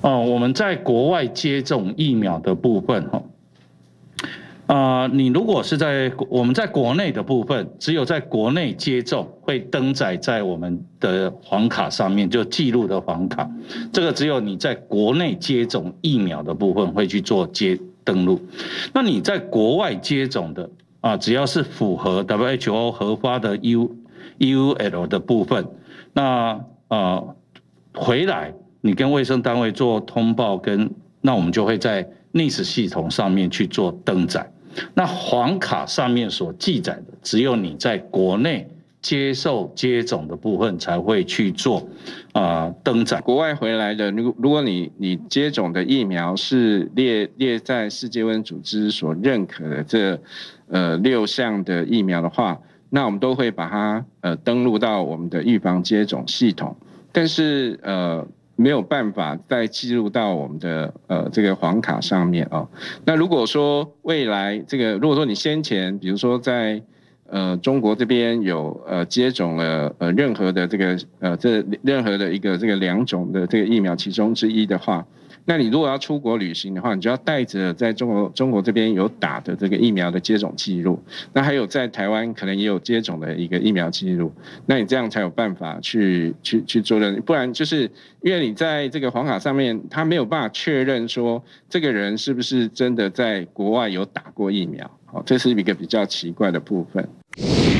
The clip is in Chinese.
我们在国外接种疫苗的部分，你如果是我们在国内的部分，只有在国内接种会登载在我们的黄卡上面，就记录的黄卡。这个只有你在国内接种疫苗的部分会去做登录。那你在国外接种的只要是符合 WHO 核发的 EUL 的部分，那回来你跟卫生单位做通报，那我们就会在 NIS 系统上面去做登载。那黄卡上面所记载的，只有你在国内接受接种的部分才会去做登载。 国外回来的，如果你接种的疫苗是列在世界卫生组织所认可的这6项的疫苗的话，那我们都会把它登录到我们的预防接种系统，但是没有办法再记录到我们的这个黄卡上面哦。那如果说未来如果说你先前比如说在中国这边有接种了任何的任何的一个2种的这个疫苗其中之一的话，那你如果要出国旅行的话，你就要带着在中国这边有打的这个疫苗的接种记录，那还有在台湾可能也有接种的一个疫苗记录，那你这样才有办法去做认，不然就是因为你在这个黄卡上面，他没有办法确认说这个人是不是真的在国外有打过疫苗，这是一个比较奇怪的部分。